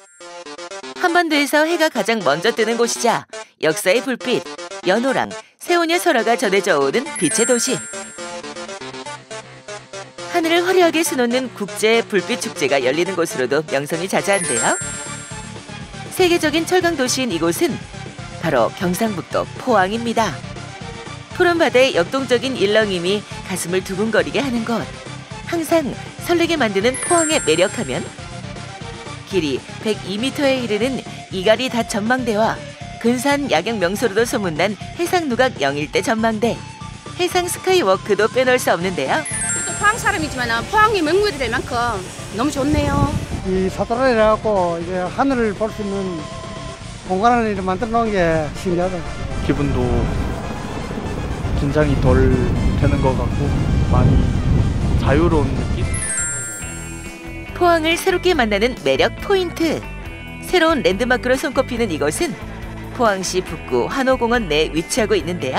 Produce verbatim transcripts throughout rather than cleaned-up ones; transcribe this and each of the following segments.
한반도에서 해가 가장 먼저 뜨는 곳이자 역사의 불빛, 연호랑, 세오녀 설화가 전해져 오는 빛의 도시. 하늘을 화려하게 수놓는 국제 불빛 축제가 열리는 곳으로도 명성이 자자한데요. 세계적인 철강 도시인 이곳은 바로 경상북도 포항입니다. 푸른 바다의 역동적인 일렁임이 가슴을 두근거리게 하는 곳. 항상 설레게 만드는 포항의 매력하면 길이 백이 미터에 이르는 이가리 닷 전망대와 근사한 야경 명소로도 소문난 해상누각 영일대 전망대, 해상 스카이워크도 빼놓을 수 없는데요. 또 포항 사람이지만 포항이 명물이 될 만큼 너무 좋네요. 이 사다리를 해갖고 이제 하늘을 볼 수 있는 공간을 이렇게 만들어 놓은 게 신기하다. 기분도 긴장이 덜 되는 것 같고 많이 자유로운 느낌? 포항을 새롭게 만나는 매력 포인트. 새로운 랜드마크로 손꼽히는 이곳은 포항시 북구 한호공원 내에 위치하고 있는데요.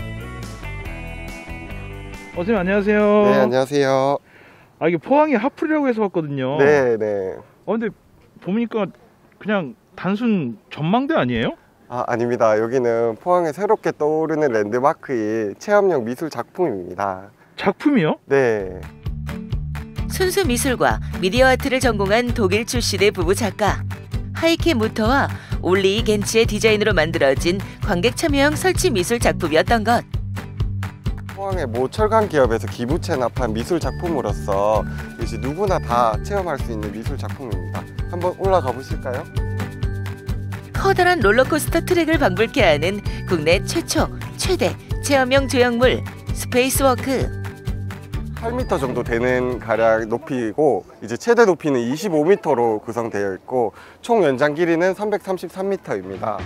어, 선생님 안녕하세요. 네, 안녕하세요. 아, 이게 포항이 하풀이라고 해서 왔거든요. 네, 네. 어, 근데 보니까 그냥 단순 전망대 아니에요? 아, 아닙니다. 여기는 포항에 새롭게 떠오르는 랜드마크인 체험형 미술 작품입니다. 작품이요? 네. 순수 미술과 미디어 아트를 전공한 독일 출신의 부부 작가. 하이케 무터와 올리 겐츠의 디자인으로 만들어진 관객 참여형 설치 미술 작품이었던 것. 포항의 모 철강 기업에서 기부 체납한 미술 작품으로서 이제 누구나 다 체험할 수 있는 미술 작품입니다. 한번 올라가 보실까요? 커다란 롤러코스터 트랙을 방불케 하는 국내 최초, 최대 체험형 조형물 스페이스워크. 팔 미터 정도 되는 가량 높이고 이제 최대 높이는 이십오 미터로 구성되어 있고 총 연장 길이는 삼백삼십삼 미터입니다.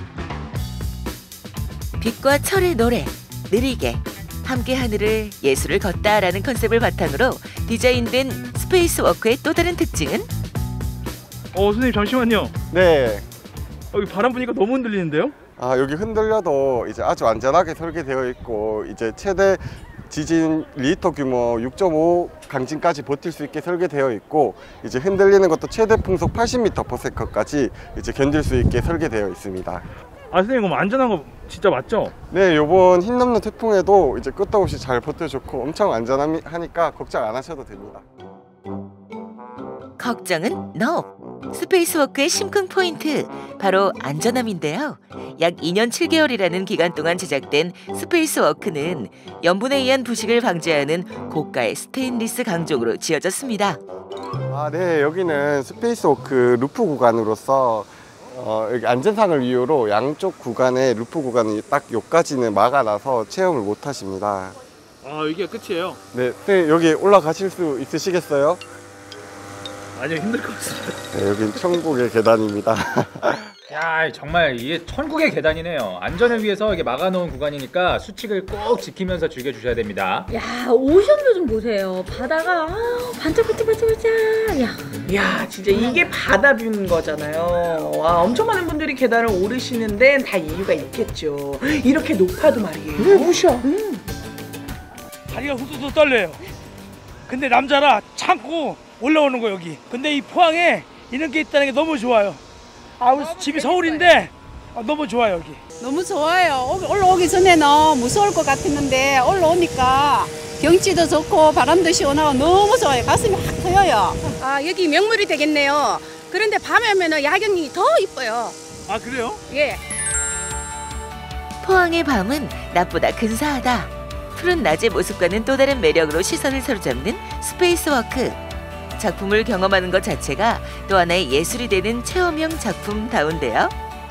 빛과 철의 노래, 느리게 함께 하늘을 예술을 걷다라는 컨셉을 바탕으로 디자인된 스페이스워크의 또 다른 특징은? 어, 선생님 잠시만요. 네. 여기 바람 부니까 너무 흔들리는데요? 아, 여기 흔들려도 이제 아주 안전하게 설계되어 있고 이제 최대 지진 리히터 규모 육 점 오 강진까지 버틸 수 있게 설계되어 있고 이제 흔들리는 것도 최대 풍속 팔십 미터 퍼 세컨드까지 이제 견딜 수 있게 설계되어 있습니다. 아, 선생님 그럼 안전한 거 진짜 맞죠? 네, 요번 힘 넘는 태풍에도 이제 끄떡없이 잘 버텨줬고 엄청 안전하니까 걱정 안 하셔도 됩니다. 걱정은 NO! 스페이스워크의 심쿵 포인트, 바로 안전함인데요. 약 이 년 칠 개월이라는 기간 동안 제작된 스페이스워크는 염분에 의한 부식을 방지하는 고가의 스테인리스 강종으로 지어졌습니다. 아, 네, 여기는 스페이스워크 루프 구간으로서 어, 여기 안전상을 이유로 양쪽 구간에 루프 구간이 딱 여기까지는 막아놔서 체험을 못 하십니다. 아, 여기가 끝이에요? 네, 네, 여기 올라가실 수 있으시겠어요? 아니요, 힘들 것 같습니다. 네, 여긴 천국의 계단입니다. 야, 정말 이게 천국의 계단이네요. 안전을 위해서 이게 막아놓은 구간이니까 수칙을 꼭 지키면서 즐겨주셔야 됩니다. 야, 오션도 좀 보세요. 바다가 아, 반짝반짝반짝반짝. 야, 야, 진짜 이게 바다 뷰인 거잖아요. 와, 엄청 많은 분들이 계단을 오르시는 데는 다 이유가 있겠죠. 이렇게 높아도 말이에요. 네, 무셔. 음. 다리가 후두두 떨려요. 근데 남자라 참고 올라오는 거 여기. 근데 이 포항에 이런 게 있다는 게 너무 좋아요. 아, 우리 집이 서울인데 아, 너무 좋아요 여기. 너무 좋아요. 올라오기 전에는 무서울 것 같았는데 올라오니까 경치도 좋고 바람도 시원하고 너무 좋아요. 가슴이 확 트여요. 아, 여기 명물이 되겠네요. 그런데 밤에 오면 야경이 더 이뻐요. 아, 그래요? 예. 포항의 밤은 낮보다 근사하다. 푸른 낮의 모습과는 또 다른 매력으로 시선을 사로잡는 스페이스워크. 작품을 경험하는 것 자체가 또 하나의 예술이 되는 체험형 작품다운데요.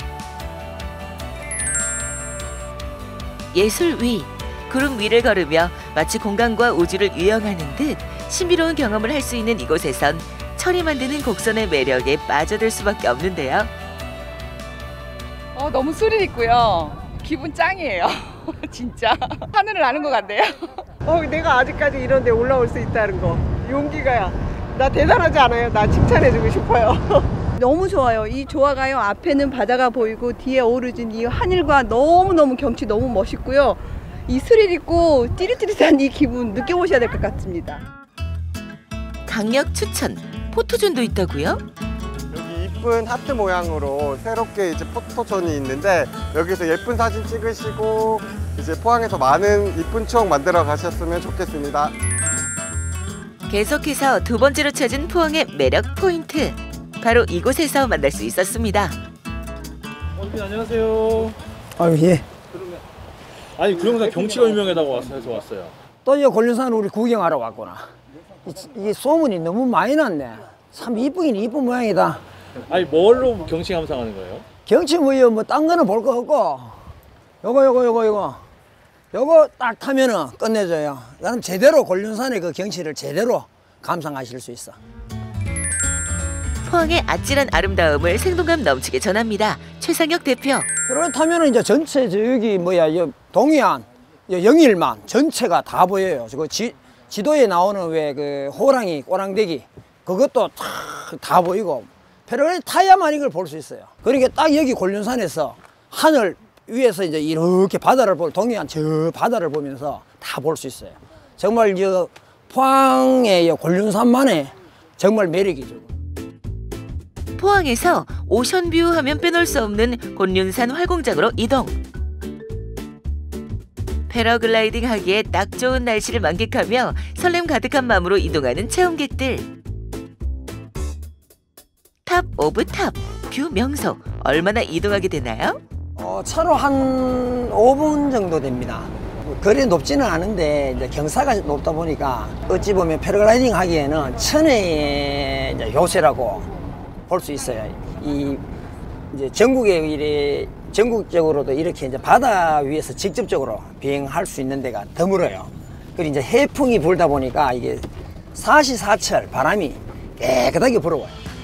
예술 위, 구름 위를 걸으며 마치 공간과 우주를 유영하는 듯 신비로운 경험을 할 수 있는 이곳에선 철이 만드는 곡선의 매력에 빠져들 수밖에 없는데요. 어, 너무 스릴 있고요. 기분 짱이에요. 진짜 하늘을 나는 것 같네요. 어, 내가 아직까지 이런 데 올라올 수 있다는 거. 용기가야. 나 대단하지 않아요? 나 칭찬해주고 싶어요. 너무 좋아요. 이 조화가요. 앞에는 바다가 보이고 뒤에 오르진 이 하늘과 너무너무 경치 너무 멋있고요. 이 스릴 있고 찌릿찌릿한 이 기분 느껴보셔야 될 것 같습니다. 강력 추천, 포토존도 있다고요? 여기 이 예쁜 하트 모양으로 새롭게 이제 포토존이 있는데 여기서 예쁜 사진 찍으시고 이제 포항에서 많은 이쁜 추억 만들어 가셨으면 좋겠습니다. 계속해서 두 번째로 찾은 포항의 매력 포인트. 바로 이곳에서 만날 수 있었습니다. 어머니 안녕하세요. 아유 예. 아니 구룡산 경치가 유명하다고 와서 해서 왔어요. 또 이 골륜산 우리 구경하러 왔구나. 이, 이 소문이 너무 많이 났네. 참 이쁘긴 이쁜 모양이다. 아니 뭘로 경치 감상하는 거예요? 경치 뭐요 뭐딴 거는 볼 거 없고 요거 요거 요거 요거 요거 딱 타면은 끝내줘요. 나는 제대로 골륜산의 그 경치를 제대로 감상하실 수 있어. 포항의 아찔한 아름다움을 생동감 넘치게 전합니다. 최상혁 대표. 그러고 타면은 이제 전체 저기 뭐야 여 동해안 여 영일만 전체가 다 보여요. 그 지, 지도에 나오는 왜 그 호랑이 꼬랑대기 그것도 다, 다 보이고 패러글라이딩 타야만 이걸 볼 수 있어요. 그러니까 딱 여기 골륜산에서 하늘 위에서 이제 이렇게 바다를 볼 동해안 저 바다를 보면서 다 볼 수 있어요. 정말 저 포항의 골륜산만의 정말 매력이죠. 포항에서 오션뷰 하면 빼놓을 수 없는 곤륜산 활공장으로 이동. 패러글라이딩 하기에 딱 좋은 날씨를 만끽하며 설렘 가득한 마음으로 이동하는 체험객들. 탑 오브 탑, 뷰 명소. 얼마나 이동하게 되나요? 어, 차로 한 오 분 정도 됩니다. 거리 높지는 않은데 이제 경사가 높다 보니까 어찌 보면 패러글라이딩 하기에는 천혜의 이제 요새라고 볼 수 있어요. 이 이제 전국에 이래 전국적으로도 이렇게 이제 바다 위에서 직접적으로 비행할 수 있는 데가 드물어요. 그리고 이제 해풍이 불다 보니까 이게 사시사철 바람이 깨끗하게 불어와요.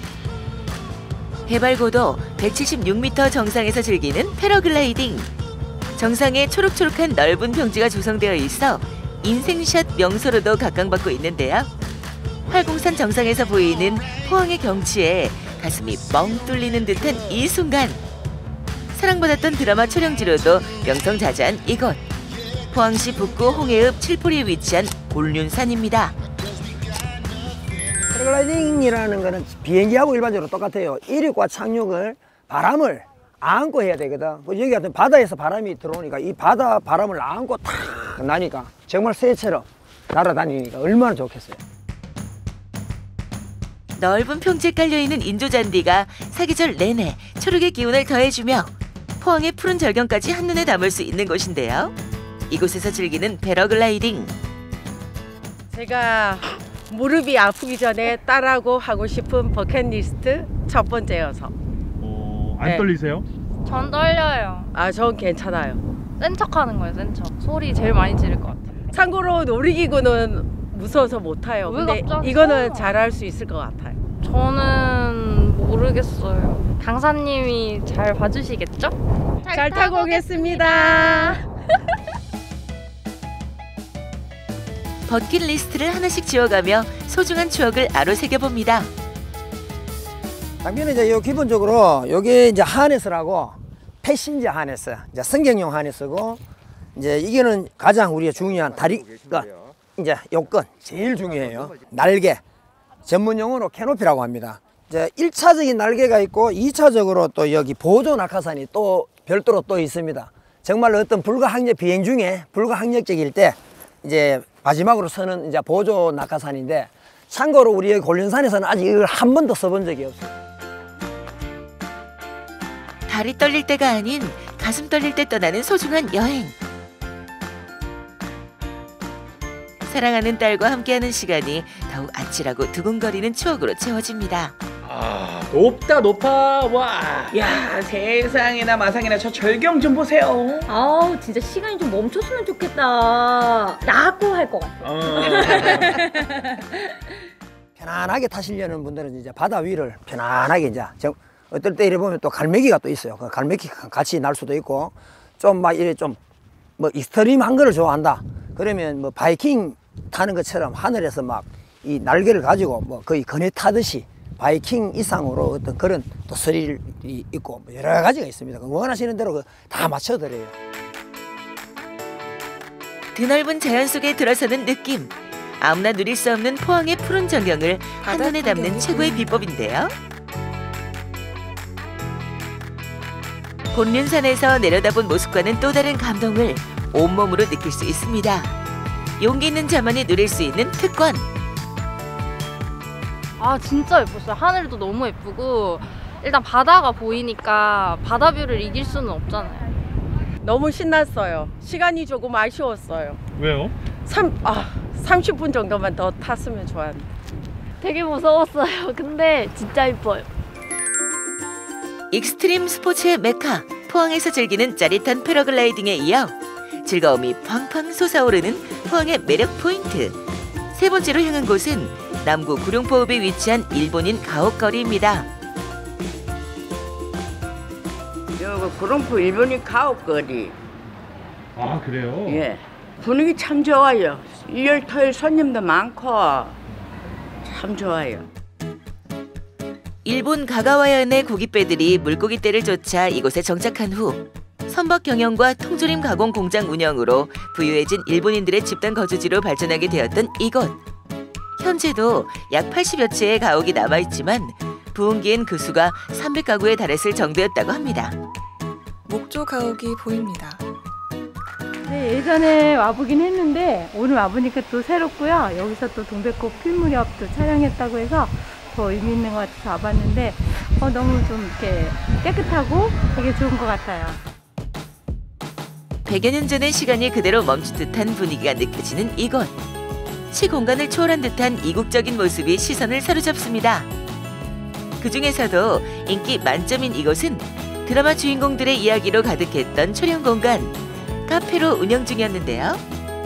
해발 고도 백칠십육 미터 정상에서 즐기는 패러글라이딩. 정상에 초록초록한 넓은 평지가 조성되어 있어 인생샷 명소로도 각광받고 있는데요. 활공산 정상에서 보이는 포항의 경치에 가슴이 뻥 뚫리는 듯한 이 순간. 사랑받았던 드라마 촬영지로도 명성자자한 이곳. 포항시 북구 홍해읍 칠포리에 위치한 곤륜산입니다. 패러글라이딩이라는 거는 비행기하고 일반적으로 똑같아요. 이륙과 착륙을 바람을 안고 해야 되거든. 여기 같은 바다에서 바람이 들어오니까 이 바다 바람을 안고 탁 나니까 정말 새처럼 날아다니니까 얼마나 좋겠어요. 넓은 평지에 깔려있는 인조잔디가 사계절 내내 초록의 기운을 더해주며 포항의 푸른 절경까지 한눈에 담을 수 있는 곳인데요. 이곳에서 즐기는 패러글라이딩. 제가 무릎이 아프기 전에 딸하고 하고 싶은 버킷리스트 첫 번째여서. 어, 안 네. 떨리세요? 전 떨려요. 아, 전 괜찮아요. 센 척하는 거예요, 센 척. 소리 제일 많이 지를 것 같아요. 참고로 놀이기구는 무서워서 못 타요. 왜 근데 갑자기 이거는 써? 잘할 수 있을 것 같아요. 저는 모르겠어요. 강사님이 잘 봐주시겠죠? 잘, 잘 타고 오겠습니다. 버킷리스트를 하나씩 지워가며 소중한 추억을 아로새겨봅니다. 당연히 이제 요 기본적으로 요게 이제 하네스라고 패신저 하네스, 이제 승객용 하네스고 이제 이게는 가장 우리가 중요한 다리가 이제 요건 제일 중요해요. 날개, 전문 용어로 캐노피라고 합니다. 이제 일 차적인 날개가 있고 이 차적으로 또 여기 보조 낙하산이 또 별도로 또 있습니다. 정말 어떤 불가항력 비행 중에 불가항력적일 때 이제 마지막으로 서는 이제 보조 낙하산인데 참고로 우리 여기 곤륜산에서는 아직 이걸 한 번도 써본 적이 없어요. 다리 떨릴 때가 아닌 가슴 떨릴 때 떠나는 소중한 여행. 사랑하는 딸과 함께하는 시간이 더욱 아찔하고 두근거리는 추억으로 채워집니다. 아, 높다 높아. 와. 야, 세상에나 마상에나 저 절경 좀 보세요. 아우 진짜 시간이 좀 멈췄으면 좋겠다. 나고 할 것 같아. 어. 편안하게 타시려는 분들은 이제 바다 위를 편안하게 이제 정, 어떨 때 이래 보면 또 갈매기가 또 있어요. 그 갈매기 같이 날 수도 있고 좀 막 이래 좀 뭐 익스트림한 거를 좋아한다. 그러면 뭐 바이킹 타는 것처럼 하늘에서 막 이 날개를 가지고 뭐 거의 그네 타듯이 바이킹 이상으로 어떤 그런 또 스릴이 있고 뭐 여러 가지가 있습니다. 원하시는 대로 다 맞춰드려요. 드넓은 자연 속에 들어서는 느낌. 아무나 누릴 수 없는 포항의 푸른 전경을 한눈에 담는 최고의 비법인데요. 곤륜산에서 내려다본 모습과는 또 다른 감동을 온몸으로 느낄 수 있습니다. 용기 있는 자만이 누릴 수 있는 특권. 아 진짜 예뻤어요. 하늘도 너무 예쁘고 일단 바다가 보이니까 바다뷰를 이길 수는 없잖아요. 너무 신났어요. 시간이 조금 아쉬웠어요. 왜요? 삼, 아, 삼십 분 정도만 더 탔으면 좋았는데. 되게 무서웠어요. 근데 진짜 예뻐요. 익스트림 스포츠의 메카 포항에서 즐기는 짜릿한 패러글라이딩에 이어 즐거움이 팡팡 솟아오르는 포항의 매력 포인트. 세 번째로 향한 곳은 남구 구룡포읍에 위치한 일본인 가옥거리입니다. 여기 구룡포 일본인 가옥거리. 아 그래요? 예. 분위기 참 좋아요. 일요일 토요일 손님도 많고 참 좋아요. 일본 가가와현의 고깃배들이 물고기떼를 쫓아 이곳에 정착한 후 선박 경영과 통조림 가공 공장 운영으로 부유해진 일본인들의 집단 거주지로 발전하게 되었던 이곳. 현재도 약 팔십여 채의 가옥이 남아있지만 부흥기엔 그 수가 삼백 가구에 달했을 정도였다고 합니다. 목조 가옥이 보입니다. 네, 예전에 와보긴 했는데 오늘 와보니까 또 새롭고요. 여기서 또 동백꽃 필 무렵도 촬영했다고 해서 더 의미 있는 것 같아서 와봤는데 어, 너무 좀 이렇게 깨끗하고 되게 좋은 것 같아요. 백여 년 전의 시간이 그대로 멈춘 듯한 분위기가 느껴지는 이곳. 시공간을 초월한 듯한 이국적인 모습이 시선을 사로잡습니다. 그 중에서도 인기 만점인 이곳은 드라마 주인공들의 이야기로 가득했던 촬영 공간, 카페로 운영 중이었는데요.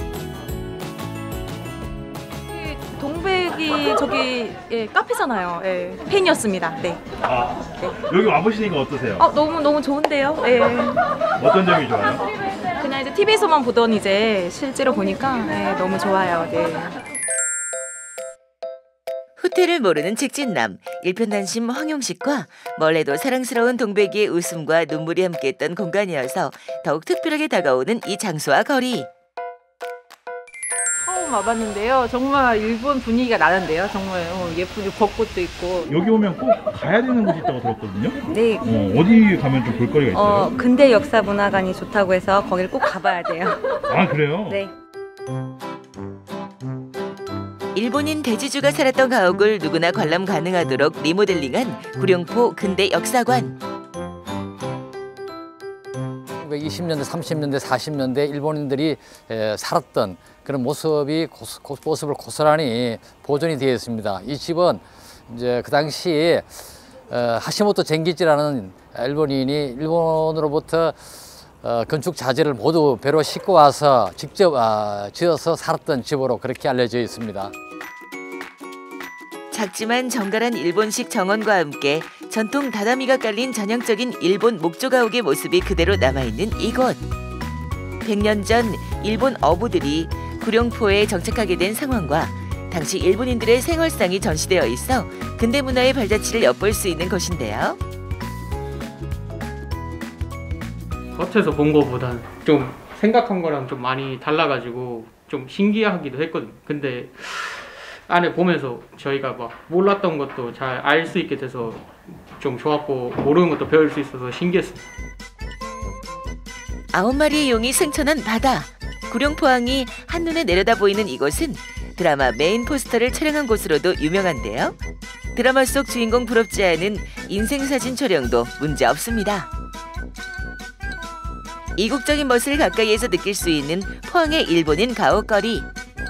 동백이 저기 예, 카페잖아요. 예, 팬이었습니다. 네. 아 네. 여기 와보시니까 어떠세요? 아 너무 너무 좋은데요. 예. 어떤 점이 좋아요? 그냥 이제 티비에서만 보던 이제 실제로 보니까 예, 너무 좋아요. 네. 후퇴를 모르는 직진남, 일편단심 황용식과 멀래도 사랑스러운 동백이의 웃음과 눈물이 함께했던 공간이어서 더욱 특별하게 다가오는 이 장소와 거리. 처음 와봤는데요. 정말 일본 분위기가 나는데요. 정말 어, 예쁜 벚꽃도 있고. 여기 오면 꼭 가야 되는 곳이 있다고 들었거든요. 네. 어, 어디 가면 좀 볼거리가 있어요? 어, 근대 역사 문화관이 좋다고 해서 거기를 꼭 가봐야 돼요. 아 그래요? 네. 일본인 대지주가 살았던 가옥을 누구나 관람 가능하도록 리모델링한 구룡포 근대 역사관. 이십 년대, 삼십 년대, 사십 년대 일본인들이 에, 살았던 그런 모습이 고스, 고, 모습을 고스란히 보존이 되어 있습니다. 이 집은 이제 그 당시 어, 하시모토 젠기치라는 일본인이 일본으로부터 어, 건축 자재를 모두 배로 싣고 와서 직접 아, 지어서 살았던 집으로 그렇게 알려져 있습니다. 작지만 정갈한 일본식 정원과 함께 전통 다다미가 깔린 전형적인 일본 목조가옥의 모습이 그대로 남아있는 이곳. 백 년 전 일본 어부들이 구룡포에 정착하게 된 상황과 당시 일본인들의 생활상이 전시되어 있어 근대 문화의 발자취를 엿볼 수 있는 곳인데요. 겉에서 본 거보다 좀 생각한 거랑 좀 많이 달라가지고 좀 신기하기도 했거든요. 근데 안에 보면서 저희가 막 몰랐던 것도 잘 알 수 있게 돼서 좀 좋았고 모르는 것도 배울 수 있어서 신기했어요. 아홉 마리의 용이 승천한 바다. 구룡포항이 한눈에 내려다 보이는 이곳은 드라마 메인 포스터를 촬영한 곳으로도 유명한데요. 드라마 속 주인공 부럽지 않은 인생사진 촬영도 문제 없습니다. 이국적인 멋을 가까이에서 느낄 수 있는 포항의 일본인 가옥거리.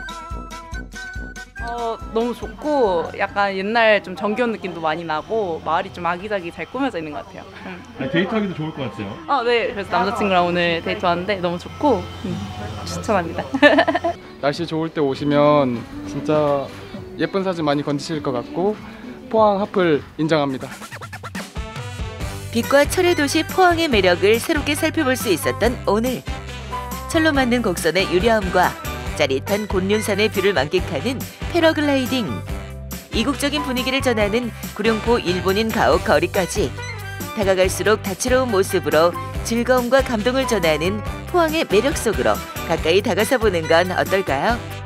어, 너무 좋고 약간 옛날 좀 정겨운 느낌도 많이 나고 마을이 좀 아기자기 잘 꾸며져 있는 것 같아요. 음. 아니, 데이트하기도 좋을 것 같아요. 아, 네. 그래서 남자친구랑 오늘 데이트하는데 너무 좋고 음, 추천합니다. 날씨 좋을 때 오시면 진짜 예쁜 사진 많이 건지실 것 같고 포항 하플 인정합니다. 빛과 철의 도시 포항의 매력을 새롭게 살펴볼 수 있었던 오늘. 철로 만든 곡선의 유려함과 짜릿한 곤륜산의 뷰를 만끽하는 패러글라이딩. 이국적인 분위기를 전하는 구룡포 일본인 가옥 거리까지 다가갈수록 다채로운 모습으로 즐거움과 감동을 전하는 포항의 매력 속으로 가까이 다가서 보는 건 어떨까요?